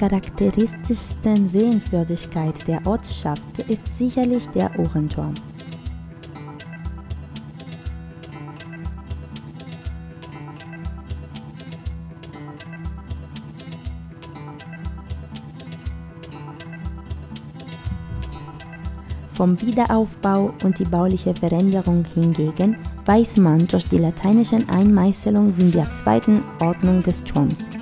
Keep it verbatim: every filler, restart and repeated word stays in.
charakteristischsten Sehenswürdigkeit der Ortschaft ist sicherlich der Uhrenturm. Vom Wiederaufbau und die bauliche Veränderung hingegen weiß man durch die lateinischen Einmeißelungen der zweiten Ordnung des Turms.